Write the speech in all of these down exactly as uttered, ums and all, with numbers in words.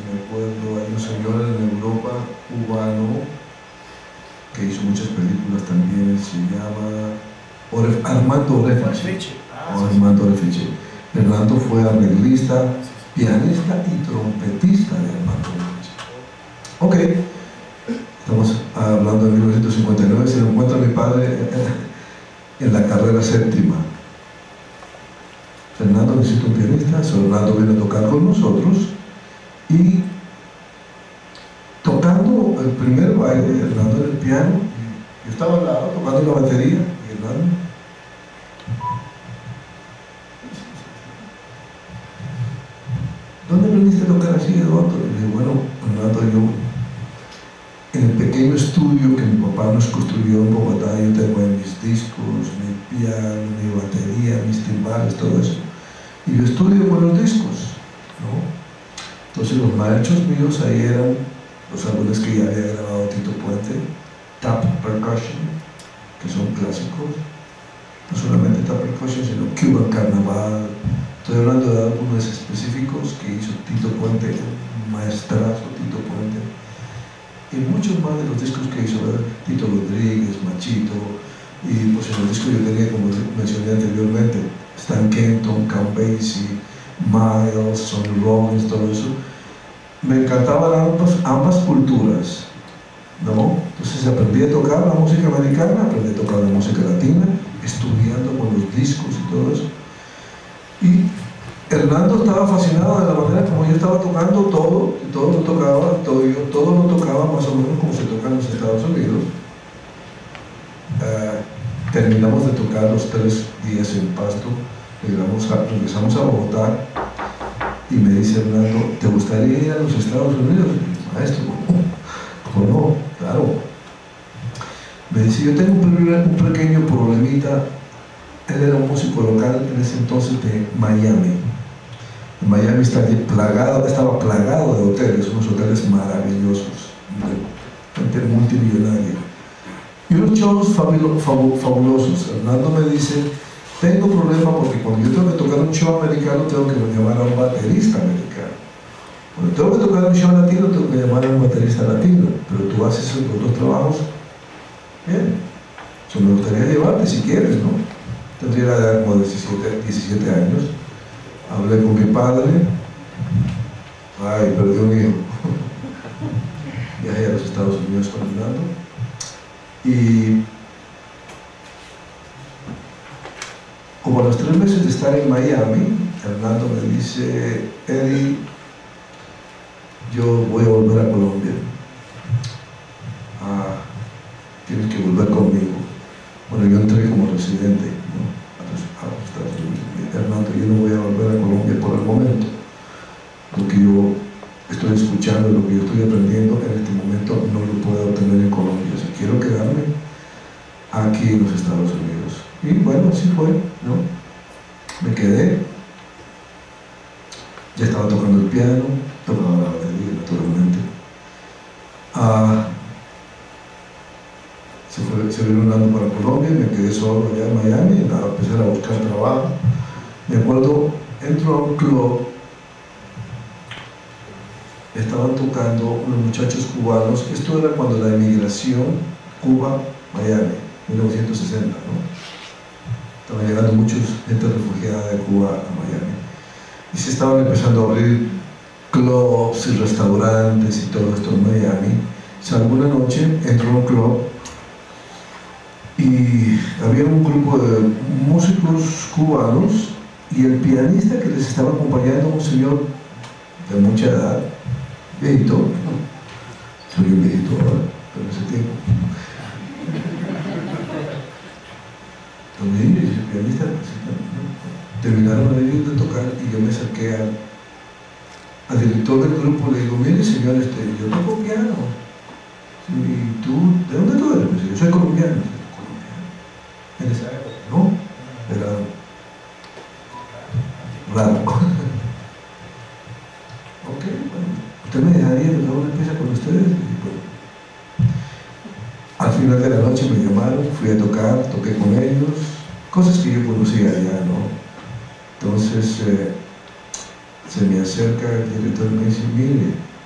me acuerdo, hay un señor en Europa, cubano, que hizo muchas películas también, se llama Oref, Armando Orefice. Ah, o Armando Orefice. Fernando fue arreglista, pianista y trompetista de Armando Orefice. Ok, estamos hablando de mil novecientos cincuenta y nueve, se lo encuentra mi padre en la carrera séptima. Fernando necesita un pianista, Fernando viene a tocar con nosotros y tocando el primer baile, Hernando en el piano, yo estaba al lado tocando la batería y Hernando. ¿Dónde aprendiste a tocar así, Eduardo? Y le digo, bueno, Hernando, yo en el pequeño estudio que mi papá nos construyó en Bogotá, yo tengo ahí mis discos, mi piano, mi batería, mis timbales, todo eso. Y yo estudio con los discos, ¿no? Entonces los maestros míos ahí eran los álbumes que ya había grabado Tito Puente, Tap Percussion, que son clásicos, no solamente Tap Percussion, sino Cuban Carnaval. Estoy hablando de álbumes específicos que hizo Tito Puente, maestrazo Tito Puente, y muchos más de los discos que hizo, ¿verdad? Tito Rodríguez, Machito, y pues en el disco yo tenía, como mencioné anteriormente, Stan Kenton, Count Basie, Miles, Sonny Rollins, todo eso. Me encantaban ambas, ambas culturas, ¿no? Entonces aprendí a tocar la música americana, aprendí a tocar la música latina, estudiando con los discos y todo eso. Y Hernando estaba fascinado de la manera como yo estaba tocando todo, y todo lo tocaba, todo, yo, todo lo tocaba más o menos como se toca en los Estados Unidos. Uh, terminamos de tocar los tres días en Pasto, regresamos a, regresamos a Bogotá y me dice Hernando, ¿te gustaría ir a los Estados Unidos? Y yo, maestro, ¿cómo no? Claro. Me dice, yo tengo un, un pequeño problemita. Él era un músico local en ese entonces de Miami. En Miami está plagado, estaba plagado de hoteles, unos hoteles maravillosos, gente multimillonaria. Y unos shows fabulosos. Hernando me dice, tengo problema porque cuando yo tengo que tocar un show americano tengo que llamar a un baterista americano. Cuando tengo que tocar un show latino tengo que llamar a un baterista latino. Pero tú haces los dos trabajos bien. So, me gustaría llevarte si quieres, ¿no? Tendría la edad como diecisiete años. Hablé con mi padre. Ay, perdí un hijo. Viajé a los Estados Unidos con Hernando. Y como a los tres meses de estar en Miami, Hernando me dice, Eddie, yo voy a volver a Colombia. Ah, tienes que volver conmigo. Bueno, yo entré como residente, ¿no? a, los, a los Estados Unidos. Hernando, yo no voy a volver a Colombia por el momento. Lo que yo estoy escuchando, lo que yo estoy aprendiendo en este momento no lo puedo obtener en Colombia. Si quiero quedarme aquí en los Estados Unidos. Y bueno, así fue, ¿no? Me quedé. Ya estaba tocando el piano, tocaba la batería, naturalmente. Ah, se, fue, se vino un año para Colombia, me quedé solo allá en Miami, empecé a buscar trabajo. Me acuerdo, entro a un club, estaban tocando unos muchachos cubanos. Esto era cuando la emigración Cuba-Miami, mil novecientos sesenta, ¿no? Estaban llegando muchos gente refugiada de Cuba a Miami. Y se estaban empezando a abrir clubs y restaurantes y todo esto en Miami. Salgo una noche, entro a un club y había un grupo de músicos cubanos y el pianista que les estaba acompañando, un señor de mucha edad, viejito, ¿no? Soy un viejito ahora, pero en ese tiempo. Donde ellos, el pianista, ¿no? Terminaron ellos de tocar y yo me acerqué al, al director del grupo, le digo, mire señor, este, yo toco piano. ¿Y tú, de dónde tú eres? Me dice, yo soy colombiano. ¿Colombiano? En esa época, ¿no? Era raro. Ok, bueno, ¿usted me dejaría tocar una pieza con ustedes? Y bueno, al final de la noche me llamaron, fui a tocar, toqué con ellos, cosas que yo conocía allá, ¿no? Entonces eh, se me acerca el director y me dice, mire,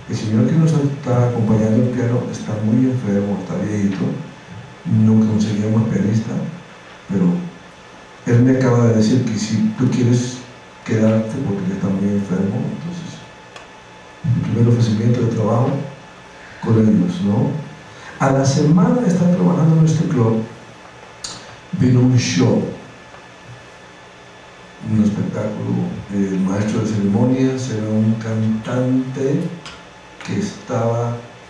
El señor que nos está acompañando el piano está muy enfermo, está viejito, no conseguíamos pianista, pero él me acaba de decir que si tú quieres quedarte porque está muy enfermo, entonces el primer ofrecimiento de trabajo con ellos, ¿no? A la semana de estar trabajando en este club, vino un show, un espectáculo. El maestro de ceremonias era un cantante que estaba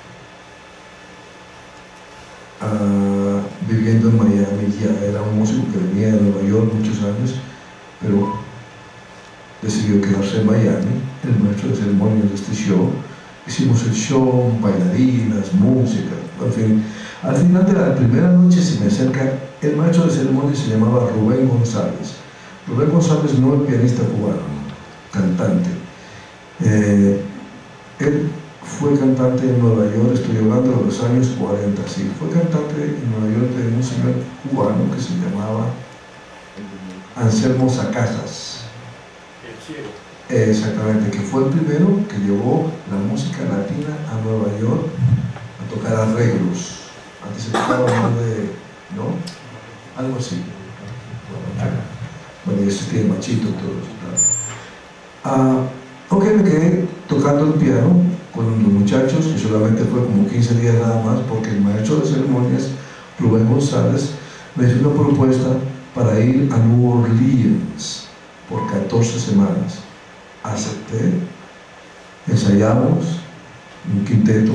uh, viviendo en Miami, ya era un músico que venía de Nueva York muchos años, pero decidió quedarse en Miami. El maestro de ceremonias de este show, hicimos el show, bailarinas, música, en fin. Al final de la primera noche se me acerca el maestro de ceremonias, se llamaba Rubén González. Rubén González no es pianista cubano, cantante. Eh, él fue cantante en Nueva York, estoy hablando de los años cuarenta, sí. Fue cantante en Nueva York de un señor cubano que se llamaba Anselmo Sacasas. El ciego. Eh, exactamente, que fue el primero que llevó la música latina a Nueva York a tocar arreglos. Antes se tocaba más de, ¿no? Algo así. Bueno, ya existía el machito y todo eso, claro. Uh, ok, me quedé tocando el piano con los muchachos, y solamente fue como quince días nada más, porque el maestro de ceremonias, Rubén González, me hizo una propuesta para ir a New Orleans por catorce semanas. Acepté, ensayamos un quinteto,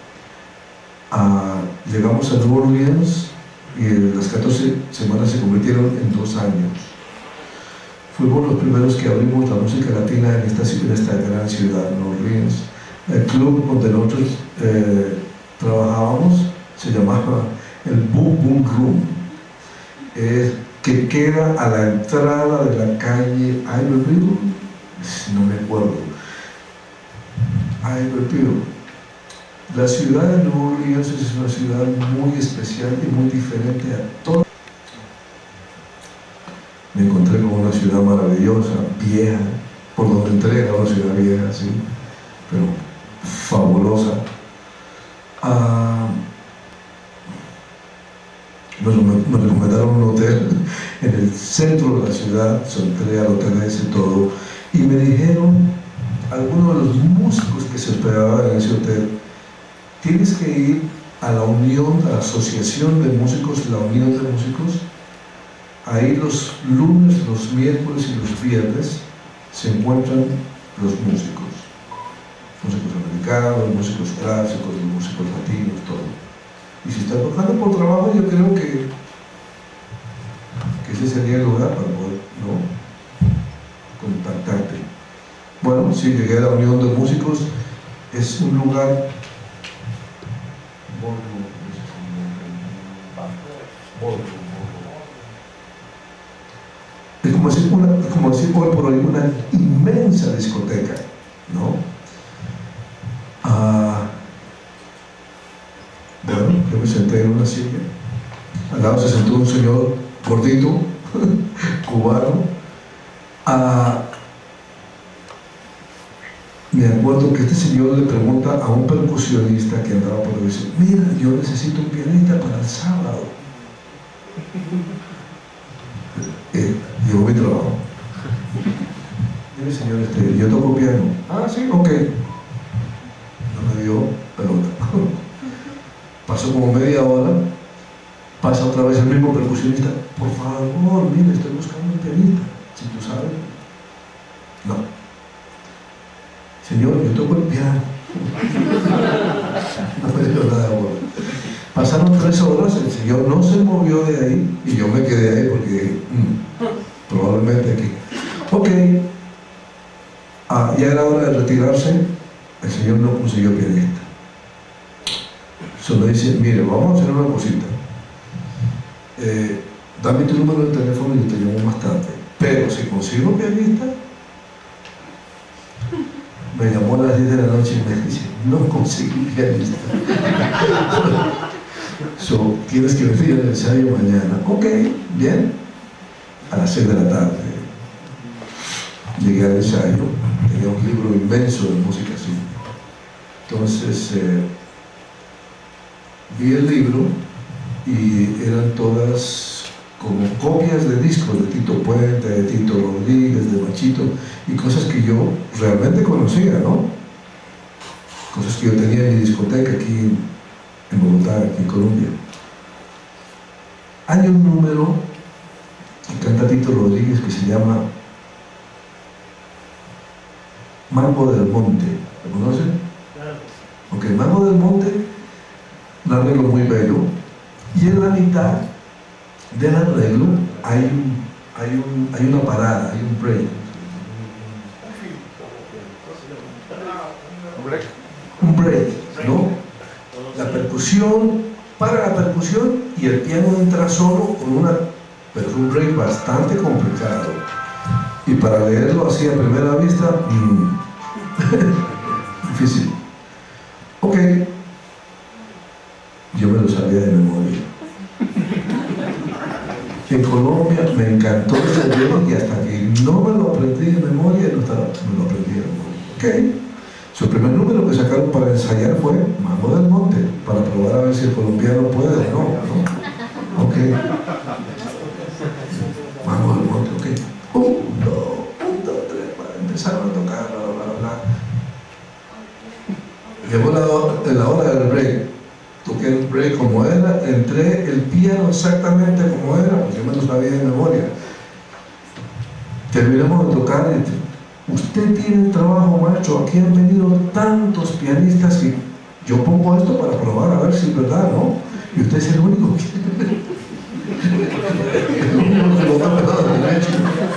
uh, llegamos a New Orleans y las catorce semanas se convirtieron en dos años. Fuimos los primeros que abrimos la música latina en esta, en esta gran ciudad, New Orleans. El club donde nosotros eh, trabajábamos se llamaba el Boom Boom Room, eh, que queda a la entrada de la calle Iberville, no me acuerdo, Iberville. La ciudad de New Orleans es una ciudad muy especial y muy diferente a todas. Me encontré con una ciudad maravillosa, vieja, por donde entré era una ciudad vieja, sí, pero fabulosa. Uh, nos, nos recomendaron un hotel en el centro de la ciudad, entré al hotel ese todo, y me dijeron, algunos de los músicos que se hospedaban en ese hotel, tienes que ir a la unión, a la asociación de músicos, la unión de músicos. Ahí los lunes, los miércoles y los viernes se encuentran los músicos, músicos americanos, músicos clásicos, músicos latinos, todo. Y si estás buscando por trabajo, yo creo que, que ese sería el lugar para poder, ¿no?, contactarte. Bueno, sí, llegué a la unión de músicos, es un lugar es como decir, una, como decir hoy por hoy, una inmensa discoteca, ¿no? Ah, bueno, yo me senté en una silla, al lado se sentó un señor gordito, cubano. Ah, me acuerdo que este señor le pregunta a un percusionista que andaba por ahí, dice, mira, yo necesito un pianista para el sábado. Eh, llegó mi trabajo. Mire, señor, este, yo toco piano. Ah, sí, ok. No me dio pelota. Pasó como media hora, pasa otra vez el mismo percusionista. Por favor, mire, estoy buscando un pianista. Si tú sabes. No. Señor, yo toco el piano. No me dio nada bueno. Pasaron tres horas, el señor no se movió de ahí y yo me quedé ahí porque mmm, probablemente aquí. Ok, ah, ya era hora de retirarse, el señor no consiguió pianista. Solo dice, mire, vamos a hacer una cosita. Eh, dame tu número de teléfono y yo te llamo más tarde. Pero si consigo pianista, me llamó a las diez de la noche y me dice, no conseguí pianista. So, tienes que venir al ensayo mañana. Ok, bien. A las seis de la tarde llegué al ensayo, tenía un libro inmenso de música así. Entonces eh, vi el libro y eran todas como copias de discos de Tito Puente, de Tito Rodríguez, de Machito, y cosas que yo realmente conocía, ¿no? Cosas que yo tenía en mi discoteca aquí en Bogotá, aquí en Colombia. Hay un número que canta Tito Rodríguez que se llama Mambo del Monte. ¿Lo conocen? Ok, Mambo del Monte, un arreglo muy bello, y en la mitad del arreglo hay, un, hay, un, hay una parada, hay un break. Un break, ¿no? La percusión, para la percusión y el piano entra solo con una, pero es un break bastante complicado. Y para leerlo así a primera vista, mmm, difícil. Ok, yo me lo sabía de memoria. En Colombia me encantó ese break y hasta que no me lo aprendí de memoria, no estaba, me lo aprendí de memoria. Ok. Su primer número que sacaron para ensayar fue Mambo del Monte, para probar a ver si el colombiano puede o no, ¿no? Ok. Mambo del Monte, ok. Un, dos, un, dos, tres, para empezar a tocar, bla, bla, bla. Llegó la, la hora del break. Toqué el break como era, entré el piano exactamente como era, porque yo me lo sabía de memoria. Terminamos de tocar y usted tiene el trabajo, maestro, aquí han venido tantos pianistas que yo pongo esto para probar a ver si es verdad, ¿no? Y usted es el único que... el único que lo da verdad derecho.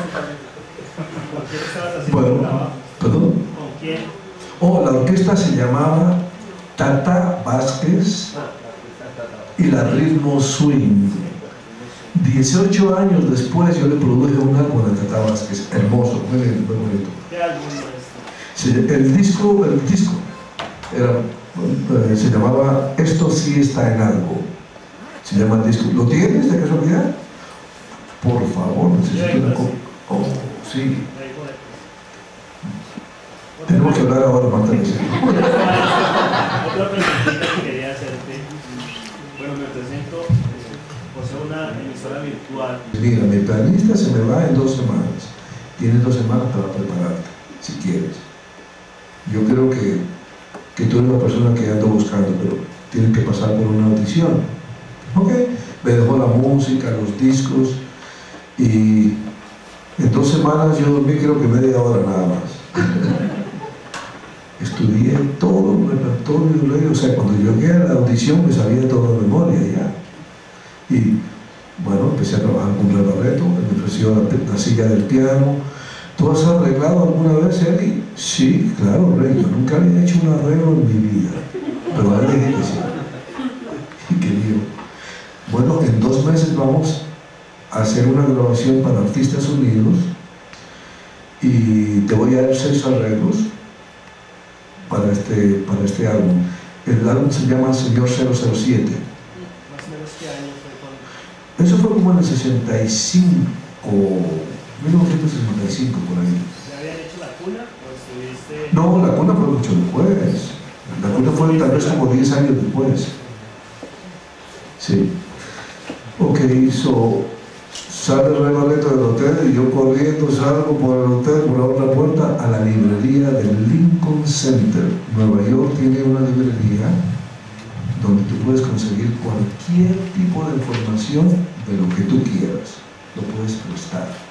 Bueno, ¿perdón? ¿Con quién? Oh, la orquesta se llamaba Tata Vázquez y la Ritmo Swing. dieciocho años después yo le produje un álbum de Tata Vázquez, hermoso, muy lindo, muy bonito. ¿Qué álbum es este? El disco, el disco era, eh, se llamaba Esto sí está en algo. Se llama el disco. ¿Lo tienes de casualidad? Por favor, necesito una copia. Oh, sí. Tenemos que hablar ahora, Marta. Otra preguntita que quería hacerte. Bueno, me presento. Poseo una emisora virtual. Mira, mi pianista se me va en dos semanas. Tienes dos semanas para prepararte, si quieres. Yo creo que, que tú eres la persona que ando buscando, pero tienes que pasar por una audición. Ok, me dejó la música, los discos, y en dos semanas yo dormí creo que media hora nada más. Estudié todo el repertorio, o sea, cuando yo llegué a la audición me sabía todo de memoria ya. Y bueno, empecé a trabajar con Rey Barreto, me ofreció la, la silla del piano. ¿Tú has arreglado alguna vez, Eli? Sí, claro, Rey, yo nunca había hecho un arreglo en mi vida, pero ahora dije que sí. Y que digo, bueno, en dos meses vamos a hacer una grabación para Artistas Unidos y te voy a dar seis arreglos para este, para este álbum. El álbum se llama Señor cero cero siete. ¿Más o menos qué año fue cuando? Eso fue como en el sesenta y cinco, mil novecientos sesenta y cinco por ahí. ¿Ya habían hecho la cuna o estuviste...? No, la cuna fue mucho después. La cuna fue tal vez como diez años después. Sí. Ok, so, sale Rey Barreto del hotel y yo corriendo salgo por el hotel, por la otra puerta, a la librería del Lincoln Center. Nueva York tiene una librería donde tú puedes conseguir cualquier tipo de información de lo que tú quieras. Lo puedes prestar.